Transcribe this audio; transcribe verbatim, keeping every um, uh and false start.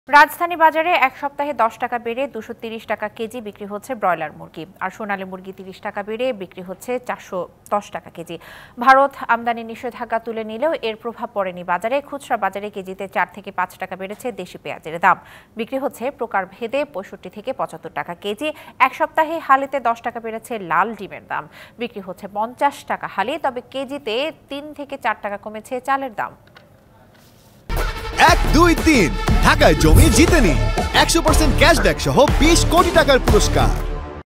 রাজধানী বাজারে এক সপ্তাহে দশ টাকা বেড়ে দুশো তিরিশ টাকা কেজি বিক্রি হচ্ছে ব্রয়লার মুরগি। আর সোনালী মুরগি তিরিশ টাকা বেড়ে বিক্রি হচ্ছে চারশো দশ টাকা কেজি। ভারত আমদানি নিষেধাজ্ঞা তুলে নিলেও এর প্রভাব পড়েনি বাজারে। খুচরা বাজারে কেজিতে চার থেকে পাঁচ টাকা বেড়েছে দেশি পেঁয়াজের দাম। বিক্রি হচ্ছে প্রকার ভেদে পঁয়ষট্টি থেকে পঁচাত্তর টাকা কেজি। এক সপ্তাহে হালিতে দশ টাকা বেড়েছে লাল ডিমের দাম। বিক্রি হচ্ছে পঞ্চাশ টাকা হালি, তবে কেজিতে তিন থেকে চার টাকা কমেছে চালের দাম। এক দুই তিন ঢাকায় জমি জিতে নিন একশো পার্সেন্ট ক্যাশব্যাক সহ বিশ কোটি টাকার পুরস্কার।